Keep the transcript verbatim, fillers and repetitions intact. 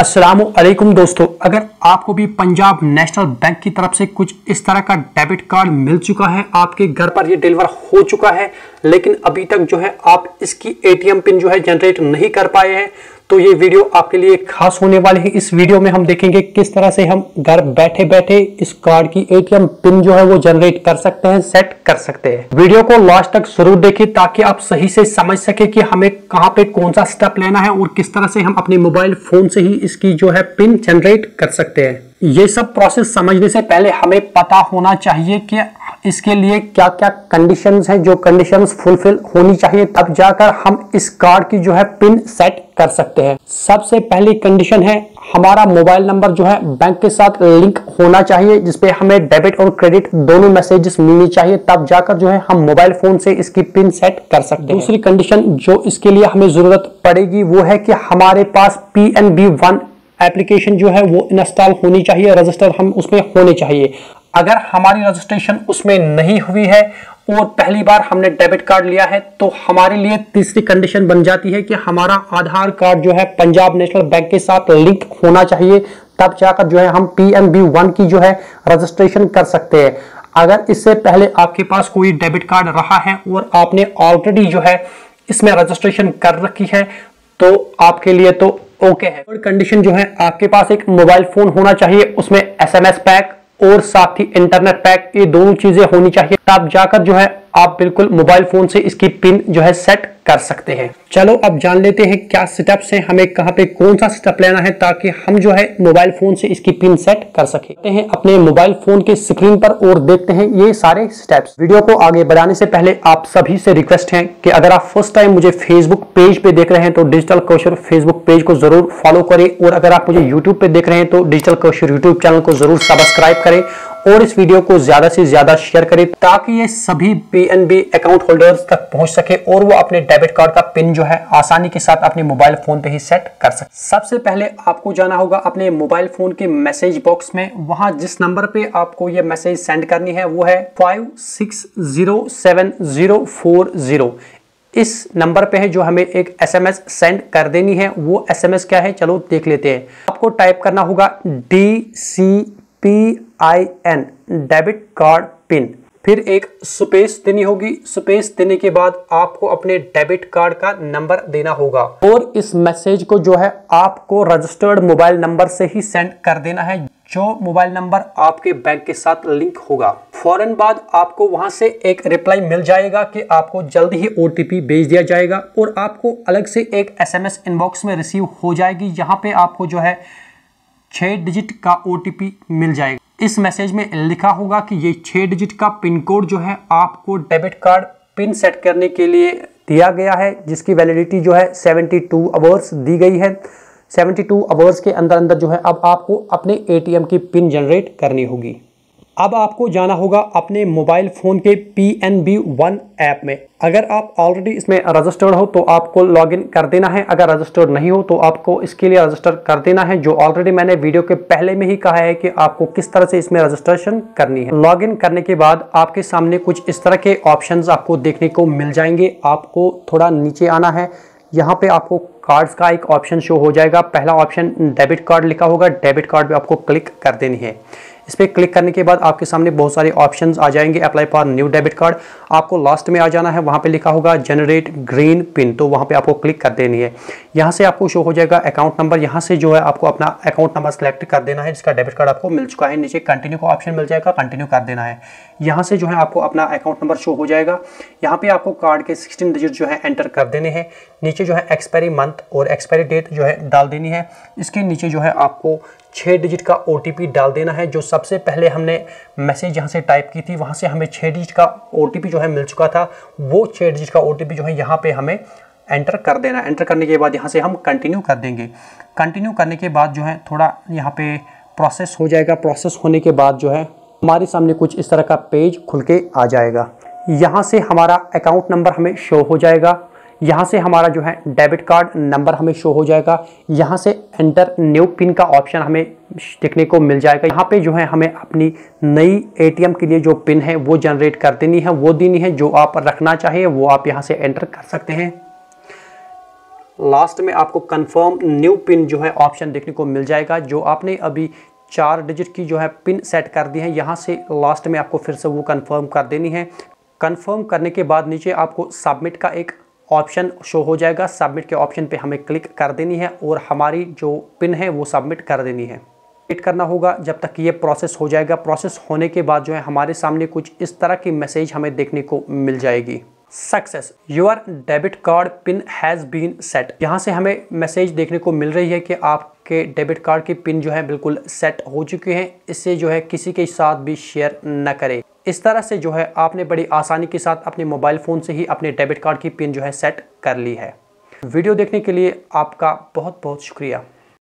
अस्सलामुअलैकुम दोस्तों, अगर आपको भी पंजाब नेशनल बैंक की तरफ से कुछ इस तरह का डेबिट कार्ड मिल चुका है, आपके घर पर ये डिलीवर हो चुका है, लेकिन अभी तक जो है आप इसकी एटीएम पिन जो है जनरेट नहीं कर पाए हैं, तो ये वीडियो आपके लिए खास होने वाली है। इस वीडियो में हम देखेंगे किस तरह से हम घर बैठे बैठे इस कार्ड की एटीएम पिन जो है वो जनरेट कर सकते हैं, सेट कर सकते हैं। वीडियो को लास्ट तक जरूर देखें ताकि आप सही से समझ सके कि हमें कहां पे कौन सा स्टेप लेना है और किस तरह से हम अपने मोबाइल फोन से ही इसकी जो है पिन जनरेट कर सकते हैं। ये सब प्रोसेस समझने से पहले हमें पता होना चाहिए कि इसके लिए क्या क्या कंडीशंस हैं, जो कंडीशंस फुलफिल होनी चाहिए, तब जाकर हम इस कार्ड की जो है पिन सेट कर सकते हैं। सबसे पहली कंडीशन है हमारा मोबाइल नंबर जो है बैंक के साथ लिंक होना चाहिए, जिसपे हमें डेबिट और क्रेडिट दोनों मैसेजेस मिलनी चाहिए, तब जाकर जो है हम मोबाइल फोन से इसकी पिन सेट कर सकते हैं। दूसरी कंडीशन जो इसके लिए हमें जरूरत पड़ेगी वो है कि हमारे पास P N B one application जो है वो इंस्टॉल होनी चाहिए, रजिस्टर हम उसमें होने चाहिए। अगर हमारी रजिस्ट्रेशन उसमें नहीं हुई है और पहली बार हमने डेबिट कार्ड लिया है, तो हमारे लिए तीसरी कंडीशन बन जाती है कि हमारा आधार कार्ड जो है पंजाब नेशनल बैंक के साथ लिंक होना चाहिए, तब जाकर जो है हम पी एन बी वन की जो है रजिस्ट्रेशन कर सकते हैं। अगर इससे पहले आपके पास कोई डेबिट कार्ड रहा है और आपने ऑलरेडी जो है इसमें रजिस्ट्रेशन कर रखी है, तो आपके लिए तो ओके है। थर्ड कंडीशन जो है आपके पास एक मोबाइल फोन होना चाहिए, उसमें एस एम एस पैक और साथ ही इंटरनेट पैक, ये दोनों चीजें होनी चाहिए, तब जाकर जो है आप बिल्कुल मोबाइल फोन से इसकी पिन जो है सेट कर सकते हैं। चलो अब जान लेते हैं क्या स्टेप्स हैं, हमें कहां पे कौन सा स्टेप लेना है ताकि हम जो है मोबाइल फोन से इसकी पिन सेट कर सके हैं अपने मोबाइल फोन के स्क्रीन पर और देखते हैं ये सारे स्टेप्स। वीडियो को आगे बढ़ाने से पहले आप सभी से रिक्वेस्ट है कि अगर आप फर्स्ट टाइम मुझे फेसबुक पेज पे देख रहे हैं तो डिजिटल कौशल फेसबुक पेज को जरूर फॉलो करें, और अगर आप मुझे यूट्यूब पे देख रहे हैं तो डिजिटल कौशल यूट्यूब चैनल को जरूर सब्सक्राइब करें और इस वीडियो को ज्यादा से ज्यादा शेयर करें ताकि ये सभी P N B account holders तक पहुंच सके और वो अपने डेबिट कार्ड का पिन जो है आसानी के साथ अपने मोबाइल फोन पे ही सेट कर सके। सबसे पहले आपको जाना होगा अपने मोबाइल फोन के मैसेज बॉक्स में, वहां जिस नंबर पे आपको ये मैसेज सेंड करनी है वो है five six zero seven zero four zero. इस नंबर पे है जो हमें एक एसएमएस सेंड कर देनी है। वो एसएमएस क्या है चलो देख लेते हैं। आपको टाइप करना होगा D C P I N debit card pin, फिर एक स्पेस देनी होगी। स्पेस देने के बाद आपको अपने डेबिट कार्ड का नंबर देना होगा और इस मैसेज को जो है आपको रजिस्टर्ड मोबाइल नंबर से ही सेंड कर देना है, जो मोबाइल नंबर आपके बैंक के साथ लिंक होगा। फौरन बाद आपको वहां से एक रिप्लाई मिल जाएगा कि आपको जल्द ही ओटीपी भेज दिया जाएगा और आपको अलग से एक एसएमएस इनबॉक्स में रिसीव हो जाएगी, जहां पे आपको जो है छह डिजिट का ओटीपी मिल जाएगा। इस मैसेज में लिखा होगा कि ये छह डिजिट का पिन कोड जो है आपको डेबिट कार्ड पिन सेट करने के लिए दिया गया है, जिसकी वैलिडिटी जो है बहत्तर आवर्स दी गई है। बहत्तर आवर्स के अंदर अंदर जो है अब आपको अपने एटीएम की पिन जनरेट करनी होगी। अब आपको जाना होगा अपने मोबाइल फोन के P N B one app में। अगर आप ऑलरेडी इसमें रजिस्टर्ड हो तो आपको लॉगिन कर देना है, अगर रजिस्टर्ड नहीं हो तो आपको इसके लिए रजिस्टर कर देना है, जो ऑलरेडी मैंने वीडियो के पहले में ही कहा है कि आपको किस तरह से इसमें रजिस्ट्रेशन करनी है। लॉगिन करने के बाद आपके सामने कुछ इस तरह के ऑप्शंस आपको देखने को मिल जाएंगे। आपको थोड़ा नीचे आना है, यहाँ पे आपको कार्ड्स का एक ऑप्शन शो हो जाएगा। पहला ऑप्शन डेबिट कार्ड लिखा होगा, डेबिट कार्ड पे आपको क्लिक कर देनी है। इस पर क्लिक करने के बाद आपके सामने बहुत सारे ऑप्शंस आ जाएंगे। Apply for new debit card, आपको लास्ट में आ जाना है, वहाँ पे लिखा होगा जनरेट ग्रीन पिन, तो वहाँ पे आपको क्लिक कर देनी है। यहाँ से आपको शो हो जाएगा अकाउंट नंबर, यहाँ से जो है आपको अपना अकाउंट नंबर सेलेक्ट कर देना है जिसका डेबिट कार्ड आपको मिल चुका है। नीचे कंटिन्यू का ऑप्शन मिल जाएगा, कंटिन्यू कर देना है। यहाँ से जो है आपको अपना अकाउंट नंबर शो हो जाएगा। यहाँ पे आपको कार्ड के सिक्सटीन डिजिट जो है एंटर कर देने हैं। नीचे जो है एक्सपायरी मंथ और एक्सपायरी डेट जो है डाल देनी है। इसके नीचे जो है आपको छः डिजिट का ओटीपी डाल देना है। जो सबसे पहले हमने मैसेज जहाँ से टाइप की थी वहाँ से हमें छः डिजिट का ओटीपी जो है मिल चुका था, वो छः डिजिट का ओटीपी जो है यहाँ पे हमें एंटर कर देना है। एंटर करने के बाद यहाँ से हम कंटिन्यू कर देंगे। कंटिन्यू करने के बाद जो है थोड़ा यहाँ पे प्रोसेस हो जाएगा। प्रोसेस होने के बाद जो है हमारे सामने कुछ इस तरह का पेज खुल के आ जाएगा। यहाँ से हमारा अकाउंट नंबर हमें शो हो जाएगा। यहाँ से हमारा जो है डेबिट कार्ड नंबर हमें शो हो जाएगा। यहाँ से एंटर न्यू पिन का ऑप्शन हमें देखने को मिल जाएगा। यहाँ पे जो है हमें अपनी नई एटीएम के लिए जो पिन है वो जनरेट कर देनी है, वो देनी है। जो आप रखना चाहिए वो आप यहाँ से एंटर कर सकते हैं। लास्ट में आपको कंफर्म न्यू पिन जो है ऑप्शन देखने को मिल जाएगा। जो आपने अभी चार डिजिट की जो है पिन सेट कर दी है, यहाँ से लास्ट में आपको फिर से वो कंफर्म कर देनी है। कंफर्म करने के बाद नीचे आपको सबमिट का एक ऑप्शन शो हो जाएगा। सबमिट के ऑप्शन पे हमें क्लिक कर देनी है और हमारी जो पिन है वो सबमिट कर देनी है। वेट करना होगा जब तक ये प्रोसेस हो जाएगा। प्रोसेस होने के बाद जो है हमारे सामने कुछ इस तरह की मैसेज हमें देखने को मिल जाएगी, success your debit card pin has been set. यहाँ से हमें मैसेज देखने को मिल रही है कि आपके डेबिट कार्ड की पिन जो है बिल्कुल सेट हो चुकी है। इससे जो है किसी के साथ भी शेयर न करें। इस तरह से जो है आपने बड़ी आसानी के साथ अपने मोबाइल फ़ोन से ही अपने डेबिट कार्ड की पिन जो है सेट कर ली है। वीडियो देखने के लिए आपका बहुत बहुत शुक्रिया।